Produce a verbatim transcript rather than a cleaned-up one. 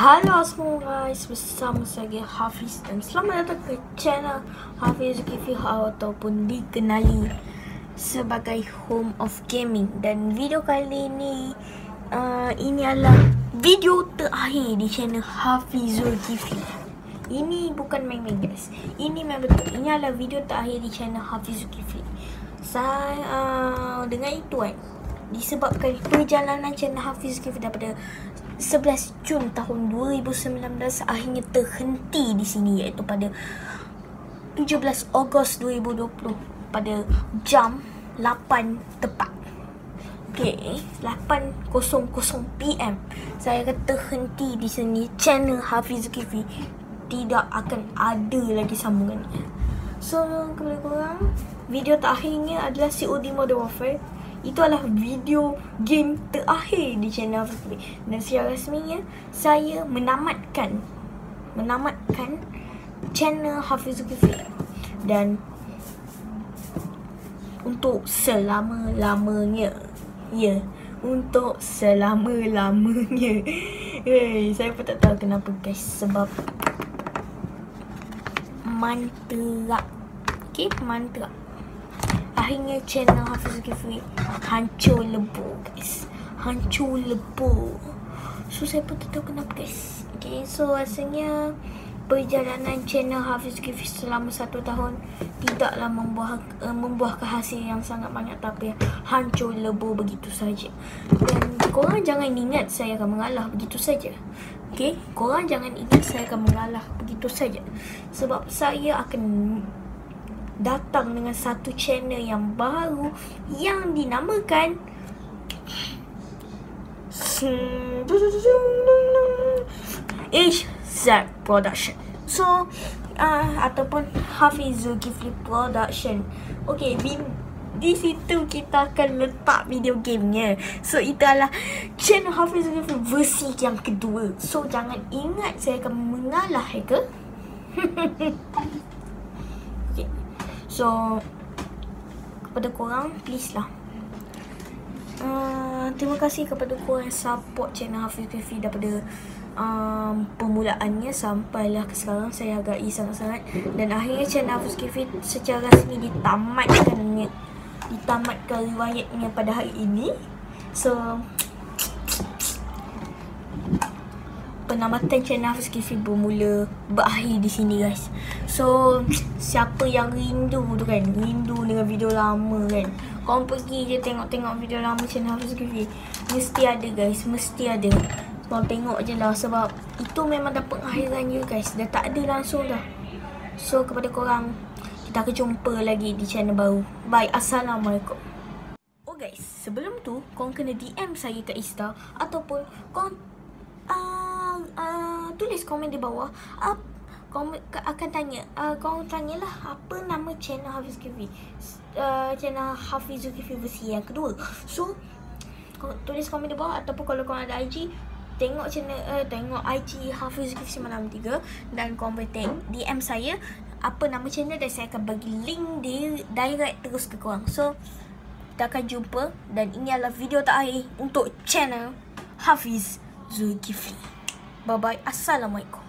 Halo semua guys, bersama saya Hafiz dan selamat datang ke channel Hafiz Zulkifli ataupun dikenali sebagai Home of Gaming. Dan video kali ini uh, ini adalah video terakhir di channel Hafiz Zulkifli. Ini bukan main-main guys, ini memang betul. Ini adalah video terakhir di channel Hafiz Zulkifli. Saya uh, dengan itu kan, disebabkan perjalanan channel Hafiz Zulkifli daripada sebelas Jun tahun dua ribu sembilan belas akhirnya terhenti di sini, iaitu pada tujuh belas Ogos dua ribu dua puluh pada jam lapan tepat. Okey, lapan P M saya akan terhenti di sini. Channel Hafiz Zulkifli tidak akan ada lagi sambungannya. So, kepada korang, video terakhirnya adalah C O D Modern Warfare. Itu adalah video game terakhir di channel Hafiz Zulkifli. Dan secara rasminya saya menamatkan Menamatkan channel Hafiz Zulkifli. Dan untuk selama-lamanya, Ya, untuk selama-lamanya. Hey, saya pun tak tahu kenapa guys. Sebab mantra. Okay, mantra. Akhirnya channel Hafiz Zulkifli hancur lebur guys. Hancur lebur. So saya pun tak tahu kenapa guys. Okay, so rasanya perjalanan channel Hafiz Zulkifli selama satu tahun tidaklah membuah, uh, membuahkan hasil yang sangat banyak, tapi hancur lebur begitu saja. Dan korang jangan ingat saya akan mengalah begitu saja. Okay, korang jangan ingat saya akan mengalah begitu saja. Sebab saya akan datang dengan satu channel yang baru yang dinamakan H Z Production. So uh, ataupun Hafiz Zulkifli Production. Okay, di, di situ kita akan letak video gamenya. So itu adalah channel Hafiz Zulkifli versi yang kedua. So jangan ingat saya akan mengalah ke. Okay. So kepada korang, please lah, uh, terima kasih kepada korang yang support channel Hafiz Zulkifli daripada um, permulaannya sampailah ke sekarang. Saya hargai sangat-sangat. Dan akhirnya channel Hafiz Zulkifli secara rasmi ditamatkan Ditamatkan riwayatnya pada hari ini. So penamatan channel Hafiz Zulkifli bermula berakhir di sini guys. So siapa yang rindu tu kan, rindu dengan video lama kan, korang pergi je tengok-tengok video lama channel Hafiz Zulkifli. Mesti ada guys, mesti ada. Korang tengok je lah, sebab itu memang dah pengakhirannya guys. Dah tak ada langsung dah. So kepada korang, kita akan jumpa lagi di channel baru. Bye, Assalamualaikum. Oh guys, sebelum tu korang kena D M saya kat Insta, ataupun korang Uh, uh, tulis komen di bawah. uh, Korang akan tanya, uh, korang tanyalah apa nama channel Hafiz Zulkifli, uh, channel Hafiz Zulkifli versi yang kedua. So korang tulis komen di bawah, ataupun kalau korang ada I G, tengok channel uh, tengok I G Hafiz Zulkifli sembilan tiga. Dan korang boleh D M saya apa nama channel, dan saya akan bagi link di direct terus ke korang. So kita akan jumpa. Dan ini adalah video terakhir untuk channel Hafiz Zulkifli. Bye bye. Assalamualaikum.